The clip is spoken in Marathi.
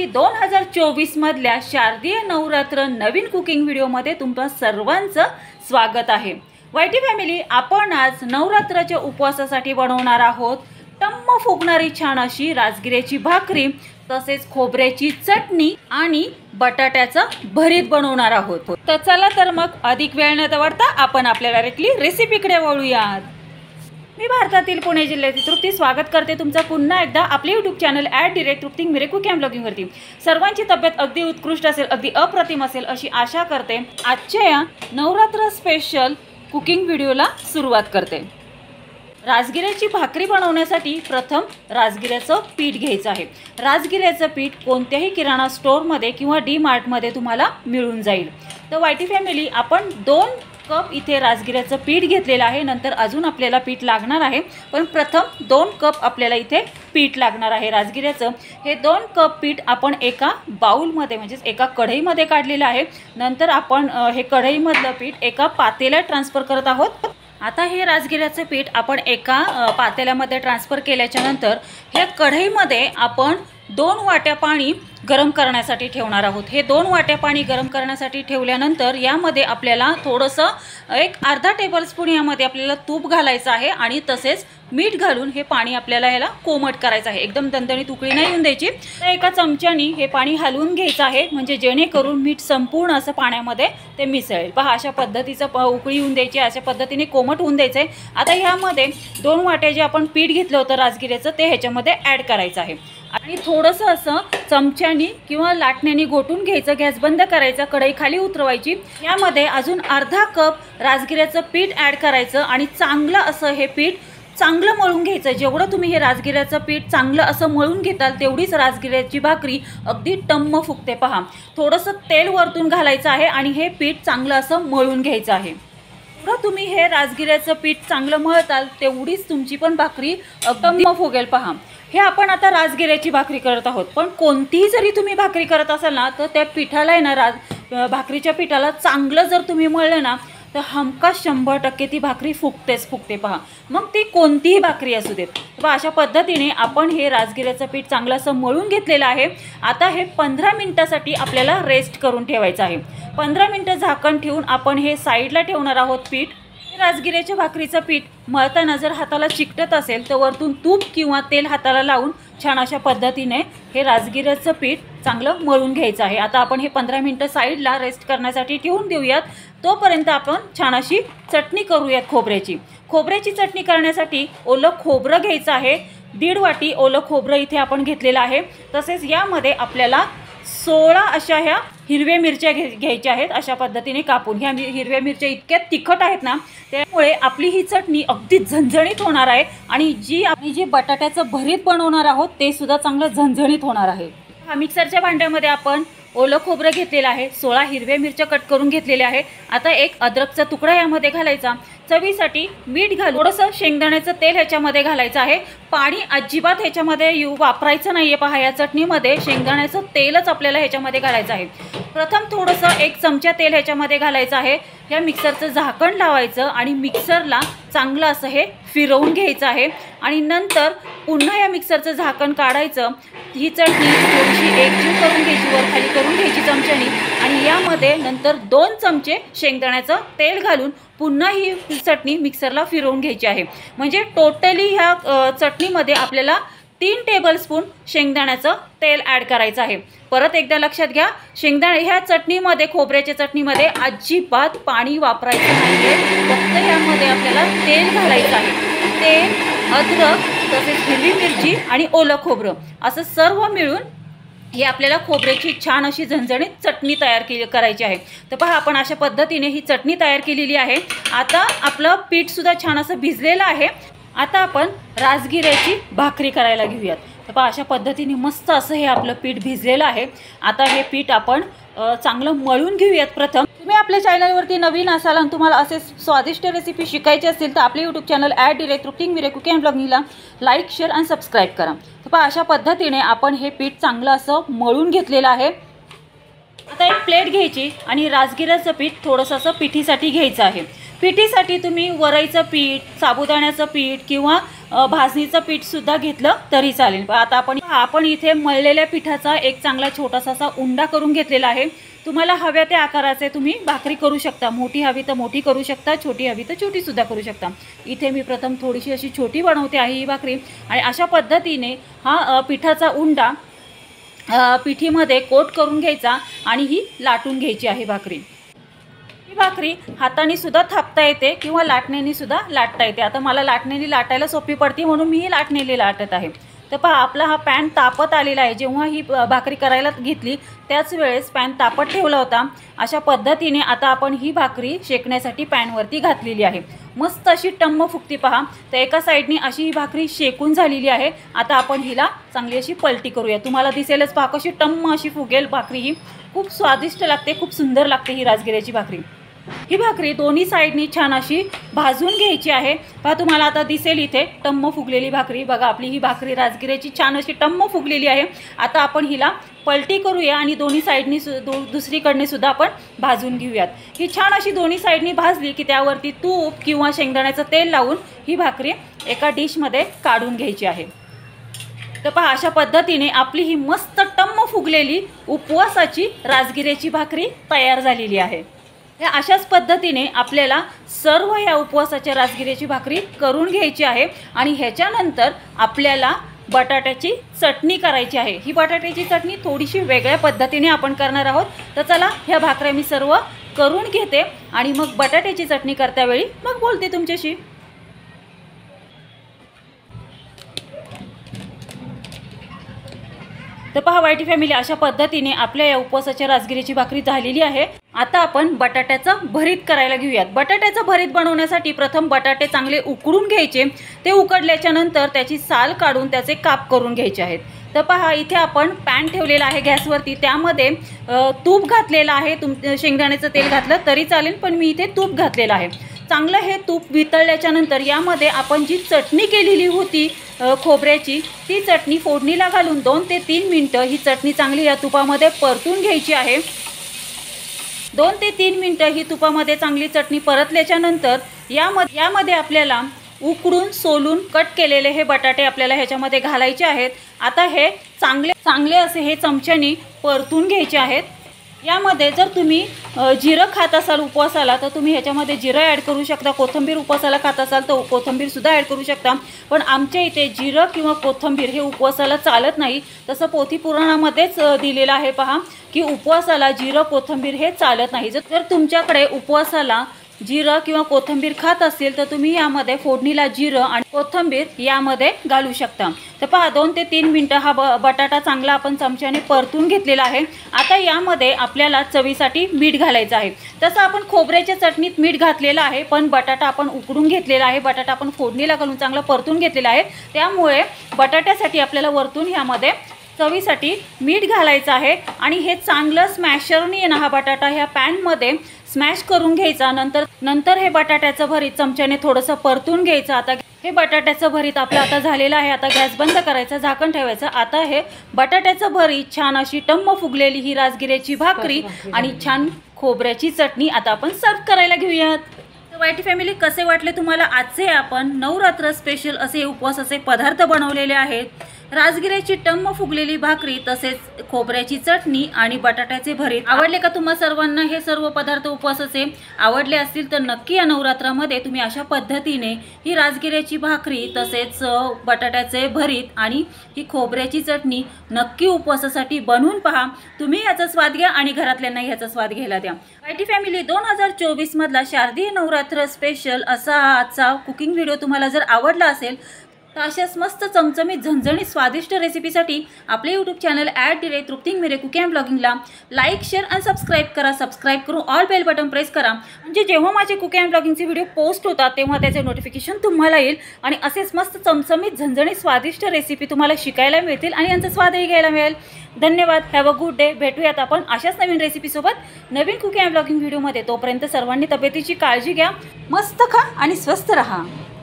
फॅमिली 2024 मधल्या शारदीय नवरात्र नवीन कुकिंग व्हिडिओमध्ये तुमचं सर्वांचं स्वागत आहे। वायटी फॅमिली, आपण आज नवरात्राच्या उपवासासाठी बनवणार आहोत टम्म फुगणारी छान अशी राजगिऱ्याची भाकरी, तसेच खोबऱ्याची चटणी आणि बटाट्याचं भरीत बनवणार आहोत। तर चला तर मग अधिक वेळ न दवडता आपण आपल्या डायरेक्टली रेसिपीकडे वळूयात। मी भारतातील पुणे जिल्ह्यातील तृप्ती स्वागत करते तुमचं पुन्हा एकदा आपले यूट्यूब चॅनल @तृप्ती मिरेकुक एंड ब्लॉगिंग वरती। सर्वांची तब्येत अगदी उत्कृष्ट असेल, अगदी अप्रतिम असेल अशी आशा करते। आजच्या या नवरात्र स्पेशल कुकिंग व्हिडिओला सुरुवात करते। राजगिऱ्याची भाकरी बनवण्यासाठी प्रथम राजगिऱ्याचं पीठ घ्यायचं आहे। राजगिऱ्याचं पीठ कोणत्याही किराणा स्टोअरमध्ये किंवा डी मार्टमध्ये तुम्हाला मिळून जाईल। तर वायटी फॅमिली, आपण 2 कप इथे राजगिऱ्याचं पीठ घेतलेलं आहे। नंतर अजून आपल्याला पीठ लागणार आहे, पण प्रथम 2 कप आपल्याला इथे पीठ लागणार आहे राजगिऱ्याचं। हे 2 कप पीठ आपण एका बाउलमध्ये म्हणजेच एका कढईमध्ये काढलेलं आहे। नंतर आपण हे कढईमधलं पीठ एका पातेल्यात ट्रान्सफर करत आहोत। आता हे राजगिऱ्याचं पीठ आपण एका पातेल्यामध्ये ट्रान्सफर केल्याच्या नंतर ह्या कढईमध्ये आपण 2 वाट्या पाणी गरम करण्यासाठी ठेवणार आहोत। हे 2 वाट्या पाणी गरम करण्यासाठी ठेवल्यानंतर यामध्ये आपल्याला थोडंसं एक अर्धा टेबलस्पून यामध्ये आपल्याला तूप घालायचं आहे आणि तसेच मीठ घालून हे पाणी आपल्याला ह्याला कोमट करायचं आहे। एकदम दणदणीत उकळी नाही येऊन द्यायची। तर एका चमच्यानी हे पाणी हलवून घ्यायचं आहे, म्हणजे जेणेकरून मीठ संपूर्ण असं पाण्यामध्ये ते मिसळेल। पहा, अशा पद्धतीचं उकळी येऊन द्यायची, अशा पद्धतीने कोमट होऊन द्यायचं आहे। आता ह्यामध्ये 2 वाट्या जे आपण पीठ घेतलं होतं राजगिऱ्याचं ते ह्याच्यामध्ये ॲड करायचं आहे आणि थोडंसं असं चमच्यानी किंवा लाटण्यानी घोटून घ्यायचं। गॅस बंद करायचा, कढई खाली उतरवायची। यामध्ये अजून अर्धा कप राजगिऱ्याचं पीठ ॲड करायचं आणि चांगलं असं हे पीठ चांगलं मळून घ्यायचं। जेवढं तुम्ही हे राजगिऱ्याचं पीठ चांगलं असं मळून घेताल तेवढीच राजगिऱ्याची भाकरी अगदी टम्म फुगते। पहा, थोडंसं तेल वरतून घालायचं आहे आणि हे पीठ चांगलं असं मळून घ्यायचं आहे। जेवढं तुम्ही हे राजगिऱ्याचं पीठ चांगलं मळताल तेवढीच तुमची पण भाकरी टम्म फुगेल। पहा, हे आपण आता राजगिऱ्याची भाकरी करत आहोत, पण कोणतीही जरी तुम्ही भाकरी करत असाल ना, तर त्या पिठाला आहे ना, भाकरीच्या पिठाला चांगलं जर तुम्ही मळलं ना, तर हमखास 100% ती भाकरी फुगते। पहा, मग ती कोणतीही भाकरी असू देत। पहा, अशा पद्धतीने आपण हे राजगिऱ्याचं पीठ चांगलं असं मळून घेतलेलं आहे। आता हे 15 मिनिटासाठी आपल्याला रेस्ट करून ठेवायचं आहे। 15 मिनिटं झाकण ठेवून आपण हे साईडला ठेवणार आहोत पीठ। राजगिऱ्याच्या भाकरीचं पीठ मळताना जर हाताला चिकटत असेल तर वरतून तूप किंवा तेल हाताला लावून छान अशा पद्धतीने हे राजगिऱ्याचं पीठ चांगलं मळून घ्यायचं आहे। आता आपण हे 15 मिनिटं साईडला रेस्ट करण्यासाठी ठेवून देऊयात। तोपर्यंत आपण छान अशी चटणी करूयात खोबऱ्याची। खोबऱ्याची चटणी करण्यासाठी ओलं खोबरं घ्यायचं आहे। 1.5 वाटी ओलं खोबरं इथे आपण घेतलेलं आहे। तसेच यामध्ये आपल्याला 16 अशा ह्या हिरव्या मिरच्या घ्यायच्या आहेत, अशा पद्धतीने कापून। ह्या हिरव्या मिरच्या इतक्या तिखट आहेत ना, त्यामुळे आपली ही चटणी अगदी झणझणीत होणार आहे आणि जी बटाट्याचं भरीत बनवणार आहोत ते सुद्धा चांगलं झणझणीत होणार आहे। हा मिक्सरच्या भांड्यामध्ये आपण ओलं खोबरं घेतलेलं आहे, 16 हिरव्या मिरच्या कट करून घेतलेल्या आहे। आता एक अद्रकचा तुकडा यामध्ये घालायचा, चवीसाठी मीठ घालून थोडंसं शेंगदाण्याचं तेल ह्याच्यामध्ये घालायचं आहे। पाणी अजिबात ह्याच्यामध्ये वापरायचं नाहीये। पहा, या चटणीमध्ये शेंगदाण्याचं तेलच आपल्याला ह्याच्यामध्ये घालायचं आहे। प्रथम थोडंसं 1 चमचा तेल ह्याच्यामध्ये घालायचं आहे। ह्या मिक्सरचं झाकण लावायचं आणि मिक्सरला चांगलं असं हे फिरवून घ्यायचं आहे आणि नंतर पुन्हा या मिक्सरचं झाकण काढायचं। ही चटणी थोडीशी एकजीव करून घ्यायची, वर खाली करून घ्यायची चमच्यानी आणि यामध्ये नंतर 2 चमचे शेंगदाण्याचं तेल घालून पुन्हा ही चटणी मिक्सरला फिरवून घ्यायची आहे। म्हणजे टोटली ह्या चटणीमध्ये आपल्याला 3 टेबलस्पून शेंगदाण्याचं तेल ॲड करायचं आहे। परत एकदा लक्षात घ्या, ह्या चटणीमध्ये, खोबऱ्याच्या चटणीमध्ये अजिबात पाणी वापरायचं नाही आहे। फक्त यामध्ये आपल्याला तेल घालायचं आहे। तेल, अद्रक, तसेच हिरवी मिरची आणि ओलं खोबरं असं सर्व मिळून हे आपल्याला खोबऱ्याची छान अशी झणझणीत चटणी तयार करायची आहे। तर पहा, आपण अशा पद्धतीने ही चटणी तयार केलेली आहे। आता आपलं पीठसुद्धा छान असं भिजलेलं आहे। आता आपण राजगिऱ्याची भाकरी करायला घेऊयात। तर पहा, अशा पद्धतीने मस्त असं हे आपलं पीठ भिजलेलं आहे। आता हे पीठ आपण चांगलं मळून घेऊयात। प्रथम तुम्ही आपल्या चॅनलवरती नवीन असाल आणि तुम्हाला असे स्वादिष्ट रेसिपी शिकायची असतील तर आपले यूट्यूब चॅनल @तृप्ती मिरेकुक एंड ब्लॉगिंगला लाईक, शेअर आणि सबस्क्राईब करा। तर पहा, अशा पद्धतीने आपण हे पीठ चांगलं असं मळून घेतलेलं आहे। आता एक प्लेट घ्यायची आणि राजगिऱ्याचं पीठ थोडंसं असं पिठीसाठी घ्यायचं आहे। पिठीसाठी तुम्ही वरईचं पीठ, साबुदाण्याचं पीठ किंवा भाजणीचं पीठसुद्धा घेतलं तरी चालेल. आता आपण इथे मळलेल्या पिठाचा एक चांगला छोटासा असा उंडा करून घेतलेला आहे. तुम्हाला हव्या त्या आकाराचे तुम्ही भाकरी करू शकता. मोठी हवी तर मोठी करू शकता, छोटी हवी तर छोटीसुद्धा करू शकता. इथे मी प्रथम थोडीशी अशी छोटी बनवते आहे ही भाकरी. आणि अशा पद्धतीने हा पिठाचा उंडा पिठीमध्ये कोट करून घ्यायचा आणि ही लाटून घ्यायची आहे भाकरी. ही भाकरी हाताने सुद्धा थापता येते किंवा लाटण्याने सुद्धा लाटता येते. आता मला लाटण्याने लाटायला सोपी पडते म्हणून मी ही लाटण्याने लाटत आहे. तर पहा आपला हा पॅन तापत आलेला आहे. जेव्हा ही भाकरी करायला घेतली त्याच वेळेस पॅन तापत ठेवला होता. अशा पद्धतीने आता आपण ही भाकरी शेकण्यासाठी पॅनवरती घातलेली आहे. मस्त अशी टम्म फुगती पहा. तर एका साईडनी अशी ही भाकरी शेकून झालेली आहे. आता आपण हिला चांगली अशी पलटी करूया. तुम्हाला दिसेलच पहा कशी टम्म अशी फुगेल भाकरी. ही खूप स्वादिष्ट लागते, खूप सुंदर लागते ही राजगिऱ्याची भाकरी. ही भाकरी दोन्ही साईडनी छान अशी भाजून घ्यायची आहे. पहा तुम्हाला आता दिसेल इथे टम्म फुगलेली भाकरी. बघा आपली ही भाकरी राजगिऱ्याची छान अशी टम्म फुगलेली आहे. आता आपण हिला पलटी करूया आणि दोन्ही साईडनी दुसरीकडने सुद्धा आपण भाजून घेऊयात. ही छान अशी दोन्ही साईडनी भाजली की त्यावरती तूप किंवा शेंगदाण्याचं तेल लावून ही भाकरी एका डिशमध्ये काढून घ्यायची आहे. तर पहा अशा पद्धतीने आपली ही मस्त टम्म फुगलेली उपवासाची राजगिऱ्याची भाकरी तयार झालेली आहे. या अशाच पद्धतीने आपल्याला सर्व ह्या उपवासाच्या राजगिऱ्याची भाकरी करून घ्यायची आहे. आणि ह्याच्यानंतर आपल्याला बटाट्याची चटणी करायची आहे. ही बटाट्याची चटणी थोडीशी वेगळ्या पद्धतीने आपण करणार आहोत. तर चला ह्या भाकऱ्या मी सर्व करून घेते आणि मग बटाट्याची चटणी करत्यावेळी मग बोलते तुमच्याशी. तर पहा वाईटी फॅमिली अशा पद्धतीने आपल्या या उपवासाच्या राजगिरीची भाकरी झालेली आहे. आता आपण बटाट्याचं भरीत करायला घेऊयात. बटाट्याचं भरीत बनवण्यासाठी प्रथम बटाटे चांगले उकडून घ्यायचे. ते उकडल्याच्या नंतर त्याची साल काढून त्याचे काप करून घ्यायचे आहेत. तर पहा इथे आपण पॅन ठेवलेला आहे गॅसवरती. त्यामध्ये तूप घातलेलं आहे. शेंगदाण्याचं तेल घातलं तरी चालेल पण मी इथे तूप घातलेलं आहे. चांगलं हे तूप वितळल्याच्या नंतर यामध्ये आपण जी चटणी केलेली होती खोबऱ्याची ती चटणी फोडणीला घालून 2 ते 3 मिनिटं ही चटणी चांगली या तुपामध्ये परतून घ्यायची आहे. 2 ते 3 मिनिटं ही तुपामध्ये चांगली चटणी परतल्याच्या नंतर यामध्ये आपल्याला उकडून सोलून कट केलेले हे बटाटे आपल्याला ह्याच्यामध्ये घालायचे आहेत. आता हे चांगले असे हे चमच्यानी परतून घ्यायचे आहेत. यामध्ये जर तुम्ही जिरं खात असाल उपवासाला तर तुम्ही ह्याच्यामध्ये जिरं ॲड करू शकता. कोथिंबीर उपवासाला खात असाल तर कोथिंबीरसुद्धा ॲड करू शकता. पण आमच्या इथे जिरं किंवा कोथिंबीर हे उपवासाला चालत नाही. तसं पोथी पुराणामध्येच दिलेलं आहे पहा की उपवासाला जिरं कोथिंबीर हे चालत नाही. जर तुमच्याकडे उपवासाला जिरं किंवा कोथिंबीर खात असेल तर तुम्ही यामध्ये फोडणीला जिरं आणि कोथिंबीर यामध्ये घालू शकता. तर पहा 2 ते 3 मिनिटं हा बटाटा चांगला आपण चमच्याने परतून घेतलेला आहे. आता यामध्ये आपल्याला चवीसाठी मीठ घालायचं आहे. तसं आपण खोबऱ्याच्या चटणीत मीठ घातलेलं आहे पण बटाटा आपण उकडून घेतलेला आहे. बटाटा आपण फोडणीला घालून चांगला परतून घेतलेला आहे. त्यामुळे बटाट्यासाठी आपल्याला वरतून ह्यामध्ये चवीसाठी मीठ घालायचं आहे. आणि हे चांगलं स्मॅशरने ना हा बटाटा ह्या पॅनमध्ये स्मॅश करून घ्यायचा. नंतर हे बटाट्याचं भरीत चमच्याने थोडंसं परतून घ्यायचं. आता हे बटाट्याचं भरीत आपलं आता झालेलं आहे. आता गॅस बंद करायचा, झाकण ठेवायचं. आता हे बटाट्याचं भरीत छान अशी टम्म फुगलेली ही राजगिऱ्याची भाकरी आणि छान खोबऱ्याची चटणी आता आपण सर्व करायला घेऊयात. वाईटी फॅमिली कसे वाटले तुम्हाला आजचे आपण नवरात्र स्पेशल असे उपवासाचे पदार्थ बनवलेले आहेत. राजगिऱ्याची टम्म फुगलेली भाकरी तसेच खोबऱ्याची चटणी आणि बटाट्याचे भरीत. आवडले का तुम्हा सर्वांना हे सर्व पदार्थ उपवासाचे? आवडले असतील तर नक्की या नवरात्रामध्ये तुम्ही अशा पद्धतीने ही राजगिऱ्याची भाकरी तसेच बटाट्याचे भरीत आणि ही खोबऱ्याची चटणी नक्की उपवासासाठी बनवून पहा. तुम्ही याचा स्वाद घ्या आणि घरातल्यांना ह्याचा स्वाद घ्यायला द्या. वाईटी फॅमिली 2024 मधला शारदीय नवरात्र स्पेशल असा आजचा कुकिंग व्हिडिओ तुम्हाला जर आवडला असेल तर अशाच मस्त चमचमीत झणझणीत स्वादिष्ट रेसिपीसाठी आपले YouTube channel @Trupti Mire cooking and ब्लॉगिंगला लाईक शेअर आणि सबस्क्राईब करा. सबस्क्राईब करून ऑल बेल बटन प्रेस करा म्हणजे जेव्हा माझे कुकिंग अँड ब्लॉगिंगचे व्हिडिओ पोस्ट होतात तेव्हा त्याचे नोटिफिकेशन तुम्हाला येईल. आणि असेच मस्त चमचमीत झणझणीत स्वादिष्ट रेसिपी तुम्हाला शिकायला मिळतील आणि यांचा स्वादही घ्यायला मिळेल. धन्यवाद. Have a good day. भेटूयात आपण अशाच नवीन रेसिपीसोबत नवीन कुकिंग अँड ब्लॉगिंग व्हिडिओमध्ये. तोपर्यंत सर्वांनी तब्येतीची काळजी घ्या, मस्त खा आणि स्वस्थ रहा.